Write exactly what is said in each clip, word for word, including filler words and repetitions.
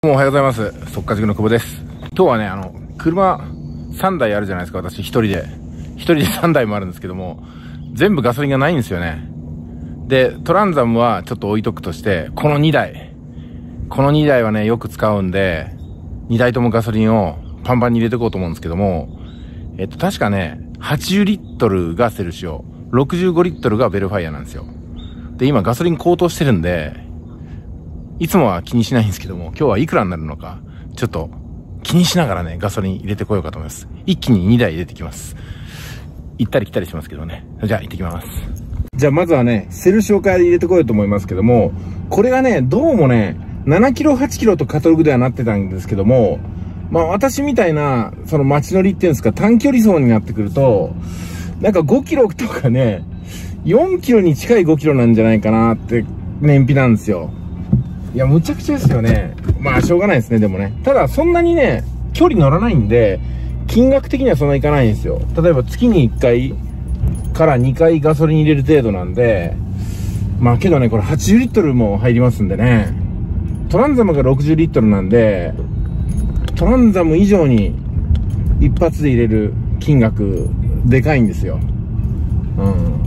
もうおはようございます。速稼塾の久保です。今日はね、あの、車さんだいあるじゃないですか、私一人で。一人でさんだいもあるんですけども、全部ガソリンがないんですよね。で、トランザムはちょっと置いとくとして、このにだい。このにだいはね、よく使うんで、にだいともガソリンをパンパンに入れていこうと思うんですけども、えっと、確かね、はちじゅうリットルがセルシオ、ろくじゅうごリットルがベルファイアなんですよ。で、今ガソリン高騰してるんで、いつもは気にしないんですけども、今日はいくらになるのか、ちょっと気にしながらね、ガソリン入れてこようかと思います。一気ににだい入れてきます。行ったり来たりしますけどね。じゃあ行ってきます。じゃあまずはね、セルシオから入れてこようと思いますけども、これがね、どうもね、ななキロ、はちキロとカタログではなってたんですけども、まあ私みたいな、その街乗りっていうんですか、短距離走になってくると、なんかごキロとかね、よんキロに近いごキロなんじゃないかなって燃費なんですよ。いや、むちゃくちゃですよね。まあ、しょうがないですね、でもね。ただ、そんなにね、距離乗らないんで、金額的にはそんないかないんですよ。例えば、月にいっかいからにかいガソリン入れる程度なんで、まあ、けどね、これはちじゅうリットルも入りますんでね。トランザムがろくじゅうリットルなんで、トランザム以上に一発で入れる金額、でかいんですよ。うん。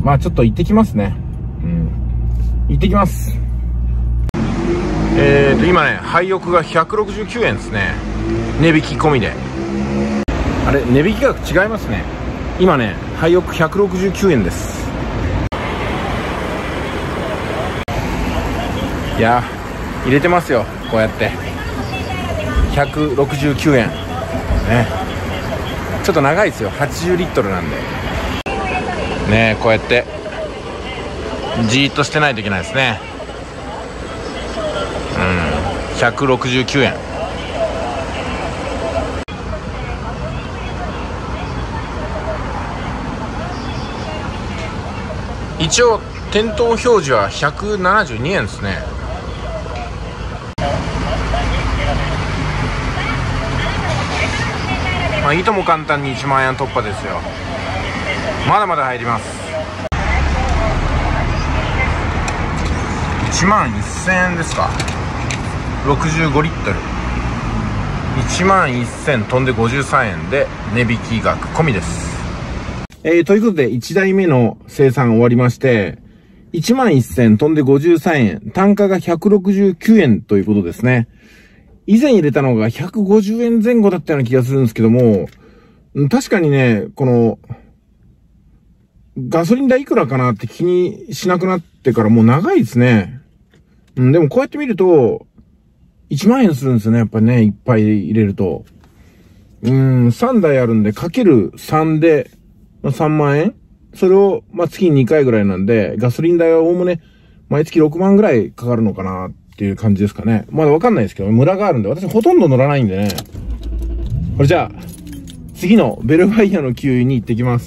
まあ、ちょっと行ってきますね。うん。行ってきます。えーと、今ね、廃屋がひゃくろくじゅうきゅうえんですね。値引き込みで。あれ、値引き額違いますね。今ね、廃屋ひゃくろくじゅうきゅうえんです。いやー、入れてますよ、こうやって。ひゃくろくじゅうきゅうえん。ね。ちょっと長いですよ、はちじゅうリットルなんで。ね、こうやって、じーっとしてないといけないですね。うん、ひゃくろくじゅうきゅうえん。一応店頭表示はひゃくななじゅうにえんですね。まあいとも簡単にいちまんえん突破ですよ。まだまだ入ります。いちまんせんえんですか。ろくじゅうごリットル、いちまんせん飛んでごじゅうさんえんで値引き額込みです。えー、ということでいちだいめの生産終わりまして、いちまんせん飛んでごじゅうさんえん、単価がひゃくろくじゅうきゅうえんということですね。以前入れたのがひゃくごじゅうえんぜん後だったような気がするんですけども、確かにね、この、ガソリン代いくらかなって気にしなくなってからもう長いですね。うん、でもこうやって見ると、いちまんえんするんですよね、やっぱりね、いっぱい入れると。うーん、さんだいあるんで、かけるさんで、まあ、さんまんえんそれを、まあ、月ににかいぐらいなんで、ガソリン代はおおむね、毎月ろくまんぐらいかかるのかなっていう感じですかね。まだわかんないですけど、ムラがあるんで、私ほとんど乗らないんでね。これじゃあ、次のベルファイアの給油に行ってきます。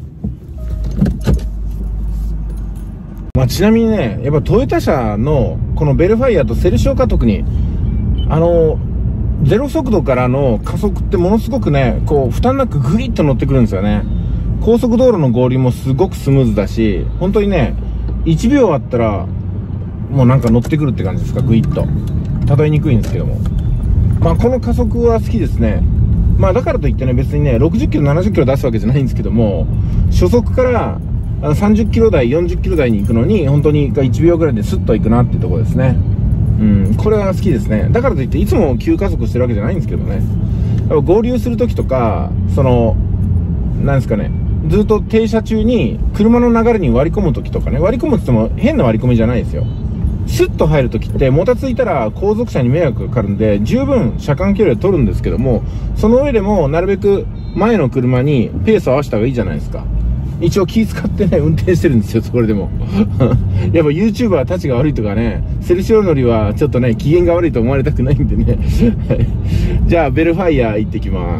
まあ、ちなみにね、やっぱトヨタ車のこのベルファイアとセルシオか特に、あの、ゼロ速度からの加速ってものすごくね、こう、負担なくグイッと乗ってくるんですよね。高速道路の合流もすごくスムーズだし、本当にね、いちびょうあったら、もうなんか乗ってくるって感じですか、グイッと。例えにくいんですけども。まあ、この加速は好きですね。まあ、だからといってね、別にね、ろくじゅっキロ、ななじゅっキロ出すわけじゃないんですけども、初速から、さんじゅっキロ台、よんじゅっキロ台に行くのに、本当にいちびょうぐらいでスッと行くなっていうところですね。うん、これは好きですね。だからといって、いつも急加速してるわけじゃないんですけどね。やっぱ合流するときとか、その、なんですかね、ずっと停車中に、車の流れに割り込むときとかね、割り込むって言っても変な割り込みじゃないですよ。スッと入るときって、もたついたら後続車に迷惑がかかるんで、十分車間距離を取るんですけども、その上でも、なるべく前の車にペースを合わせた方がいいじゃないですか。一応気使ってね、運転してるんですよ、それでも。やっぱ YouTuber たちが悪いとかね、セルシオ乗りはちょっとね、機嫌が悪いと思われたくないんでね。じゃあ、ベルファイア行ってきます。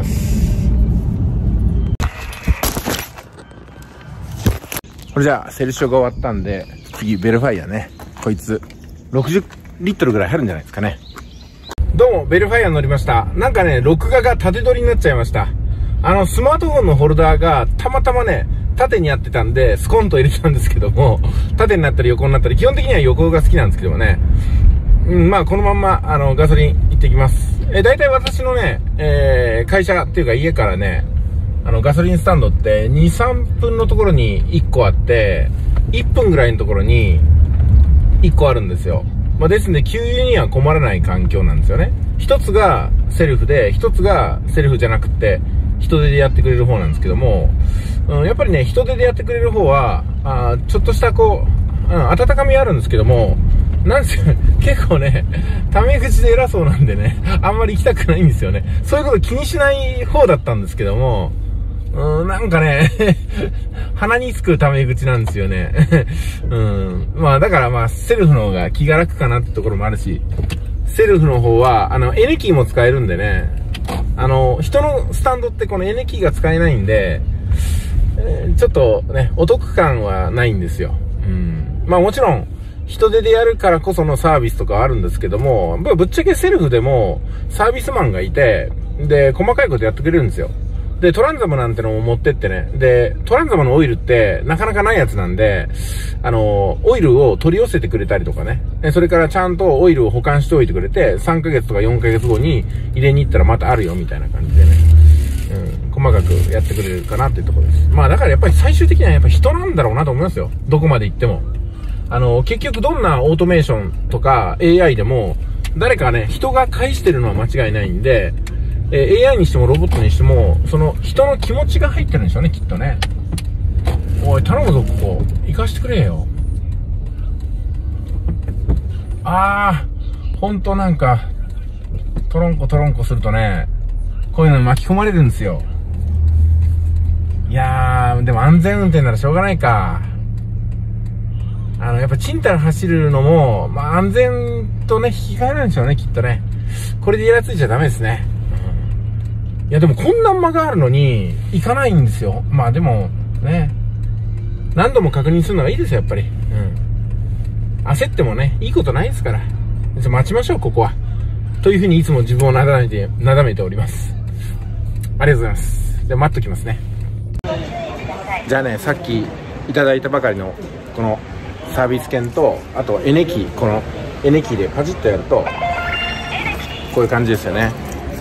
これじゃあ、セルシオが終わったんで、次、ベルファイアね。こいつ、ろくじゅうリットルぐらい入るんじゃないですかね。どうも、ベルファイア乗りました。なんかね、録画が縦撮りになっちゃいました。あの、スマートフォンのホルダーが、たまたまね、縦にやってたんで、スコンと入れたんですけども、縦になったり横になったり、基本的には横が好きなんですけどもね。うん、まあ、このまんま、あの、ガソリン行ってってきます。え、大体私のね、えー、会社っていうか家からね、あの、ガソリンスタンドってに、さんぷんのところにいっこあって、いっぷんぐらいのところにいっこあるんですよ。まあ、ですんで、給油には困らない環境なんですよね。一つがセルフで、一つがセルフじゃなくて、人手でやってくれる方なんですけども、うん、やっぱりね、人手でやってくれる方は、あちょっとしたこう、うん、温かみあるんですけども、なんですよ、結構ね、タメ口で偉そうなんでね、あんまり行きたくないんですよね。そういうこと気にしない方だったんですけども、うん、なんかね、鼻につくタメ口なんですよね。うん。まあだからまあ、セルフの方が気が楽かなってところもあるし、セルフの方は、あの、エネキーも使えるんでね、あの、人のスタンドってこのエネキーが使えないんで、えー、ちょっとね、お得感はないんですよ。うん。まあもちろん、人手でやるからこそのサービスとかはあるんですけども、ぶっちゃけセルフでもサービスマンがいて、で、細かいことやってくれるんですよ。で、トランザムなんてのも持ってってね。で、トランザムのオイルってなかなかないやつなんで、あの、オイルを取り寄せてくれたりとかね。それからちゃんとオイルを保管しておいてくれて、さんかげつとかよんかげつごに入れに行ったらまたあるよみたいな感じでね。うん、細かくやってくれるかなっていうところです。まあだからやっぱり最終的にはやっぱ人なんだろうなと思いますよ。どこまで行っても。あの、結局どんなオートメーションとか エーアイ でも、誰かね、人が介してるのは間違いないんで、えー、エーアイ にしてもロボットにしても、その人の気持ちが入ってるんでしょうね、きっとね。おい、頼むぞ、ここ。行かしてくれよ。あー、ほんとなんか、トロンコトロンコするとね、こういうのに巻き込まれるんですよ。いやー、でも安全運転ならしょうがないか。あの、やっぱチンタラ走るのも、まあ安全とね、引き換えなんでしょうね、きっとね。これでイラついちゃダメですね。うん、いや、でもこんな間があるのに、行かないんですよ。まあでも、ね。何度も確認するのがいいですよ、やっぱり。うん。焦ってもね、いいことないですから。じゃ待ちましょう、ここは。というふうにいつも自分をなだめて、なだめております。ありがとうございます。じゃあ待っときますね。じゃあね、さっきいただいたばかりの、この、サービス券と、あとエネキー、このエネキーでパチッとやるとこういう感じですよね。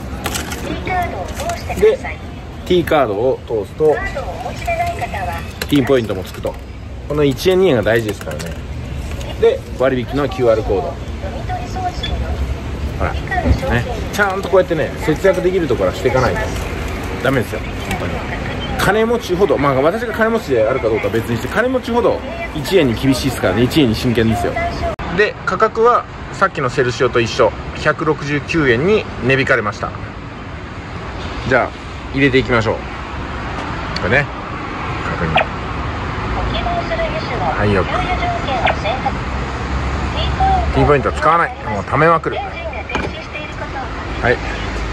で T カードを通すと T ポイントもつくと。このいちえんにえんが大事ですからね。で割引の キューアール コード、ほらね、ちゃんとこうやってね節約できるところはしていかないとダメですよ、本当に。金持ちほど、まあ私が金持ちであるかどうかは別にして、金持ちほどいちえんに厳しいですからね。いちえんに真剣ですよ。で価格はさっきのセルシオと一緒、ひゃくろくじゅうきゅうえんに値引かれました。じゃあ入れていきましょう。これね、確認。はいよく T ポイントは使わない、もう貯めまくる。はい、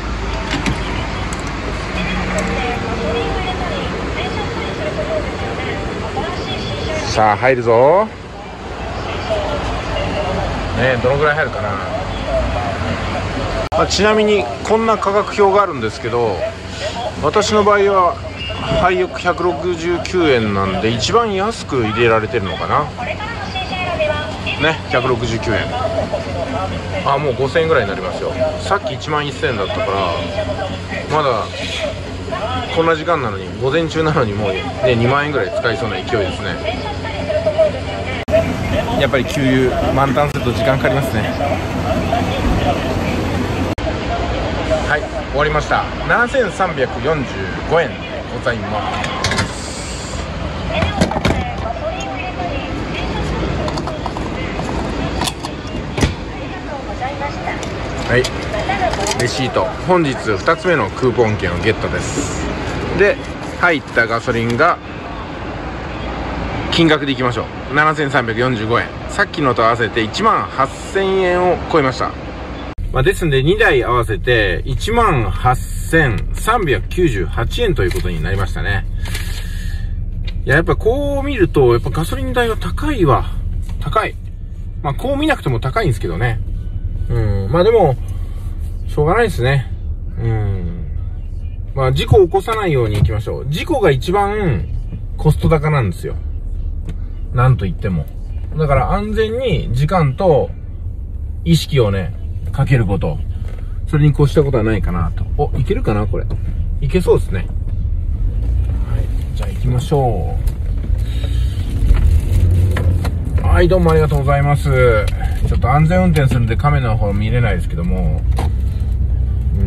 さあ入るぞね。どのぐらい入るかな。まあ、ちなみにこんな価格表があるんですけど、私の場合は廃屋ひゃくろくじゅうきゅうえんなんで一番安く入れられてるのかなね。ひゃくろくじゅうきゅうえん、あ、もうごせんえんぐらいになりますよ。さっきいちまんせんえんだったから、まだこんな時間なのに、午前中なのにもう、ね、にまんえんぐらい使いそうな勢いですね。やっぱり給油満タンすると時間かかりますね。はい、終わりました。ななせんさんびゃくよんじゅうごえんでございます。はい、レシート、本日ふたつめのクーポン券をゲットです。で入ったガソリンが金額でいきましょう。ななせんさんびゃくよんじゅうごえん、さっきのと合わせていちまんはっせんえんを超えました。まあ、ですんでにだい合わせて いちまんはっせんさんびゃくきゅうじゅうはちえんということになりましたね。いや、やっぱこう見るとやっぱガソリン代は高いわ。高い。まあこう見なくても高いんですけどね。うん、まあでもしょうがないですね。うん、まあ事故を起こさないようにいきましょう。事故が一番コスト高なんですよ、なんと言っても。だから安全に時間と意識をねかけること、 それに越したことはないかなと。お、いけるかなこれ。いけそうですね。はい。じゃあ行きましょう。はい、どうもありがとうございます。ちょっと安全運転するんでカメラの方見れないですけども。うん。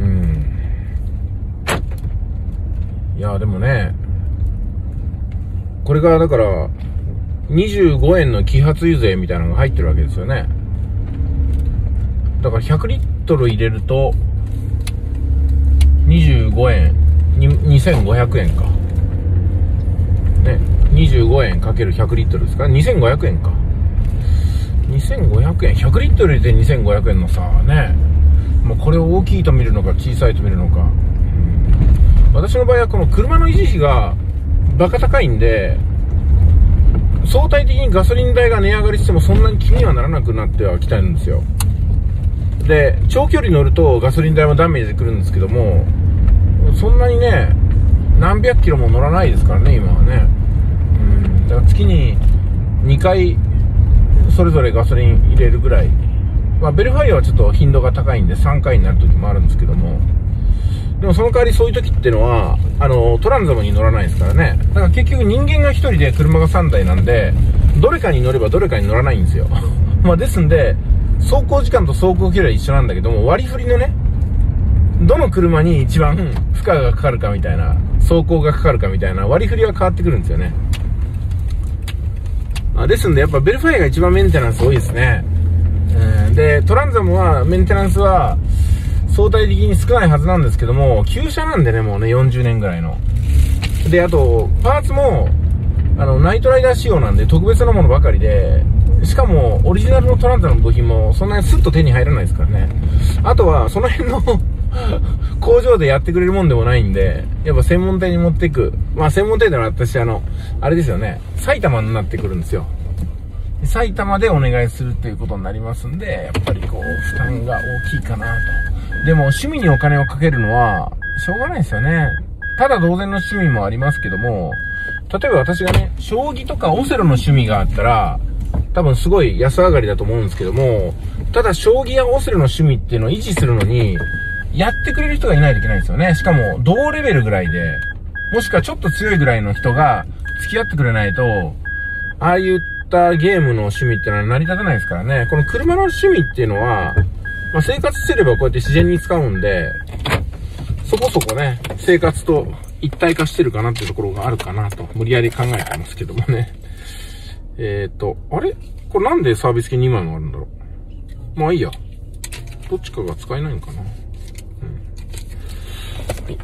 いや、でもね、これがだから、にじゅうごえんの揮発油税みたいなのが入ってるわけですよね。だからひゃくリットル入れると、にじゅうごえん、にせんごひゃくえんか。ね、にじゅうごえんかけるひゃくリットルですから、にせんごひゃくえんか。にせんごひゃくえん、ひゃくリットル入れてにせんごひゃくえんの差はね、もうこれを大きいと見るのか小さいと見るのか。私の場合はこの車の維持費がバカ高いんで、相対的にガソリン代が値上がりしてもそんなに気にはならなくなってはきたんですよ。で、長距離乗るとガソリン代もダメージくるんですけども、そんなにね、何百キロも乗らないですからね、今はね。うん、だから月ににかいそれぞれガソリン入れるぐらい。まあ、ベルファイアはちょっと頻度が高いんでさんかいになる時もあるんですけども、でもその代わりそういう時っていうのは、あの、トランザムに乗らないですからね。だから結局人間がひとりで車がさんだいなんで、どれかに乗ればどれかに乗らないんですよ。まあですんで、走行時間と走行距離は一緒なんだけども、割り振りのね、どの車に一番負荷がかかるかみたいな、走行がかかるかみたいな割り振りは変わってくるんですよね。あ、ですんでやっぱベルファイアが一番メンテナンス多いですね。うん、で、トランザムはメンテナンスは相対的に少ないはずなんですけども、旧車なんでね、もうね、よんじゅうねんぐらいの。で、あと、パーツも、あの、ナイトライダー仕様なんで特別なものばかりで、しかも、オリジナルのトランザムの部品もそんなにスッと手に入らないですからね。あとは、その辺の工場でやってくれるもんでもないんで、やっぱ専門店に持っていく。まあ、専門店では私、あの、あれですよね、埼玉になってくるんですよ。埼玉でお願いするっていうことになりますんで、やっぱりこう、負担が大きいかなと。でも、趣味にお金をかけるのは、しょうがないですよね。ただ同然の趣味もありますけども、例えば私がね、将棋とかオセロの趣味があったら、多分すごい安上がりだと思うんですけども、ただ将棋やオセロの趣味っていうのを維持するのに、やってくれる人がいないといけないんですよね。しかも、同レベルぐらいで、もしくはちょっと強いぐらいの人が付き合ってくれないと、ああいったゲームの趣味っていうのは成り立たないですからね。この車の趣味っていうのは、まあ、生活してればこうやって自然に使うんで、そこそこね、生活と一体化してるかなっていうところがあるかなと、無理やり考えてますけどもね。えーと、あれこれなんでサービス券にまいもあるんだろう。まあいいや。どっちかが使えないのかな。うん。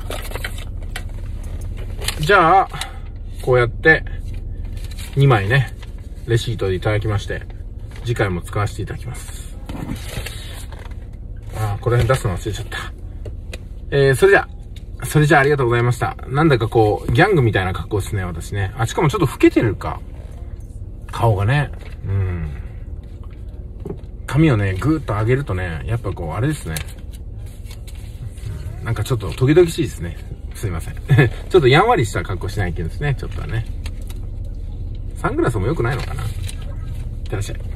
じゃあ、こうやって、にまいね、レシートでいただきまして、次回も使わせていただきます。ああ、これ出すの忘れちゃった。えー、それじゃあ、それじゃあありがとうございました。なんだかこう、ギャングみたいな格好ですね、私ね。あ、しかもちょっと老けてるか。顔がね。うん。髪をね、ぐーっと上げるとね、やっぱこう、あれですね。なんかちょっとトゲトゲしいですね。すいません。ちょっとやんわりした格好しないけどですね、ちょっとはね。サングラスも良くないのかな。いってらっしゃい。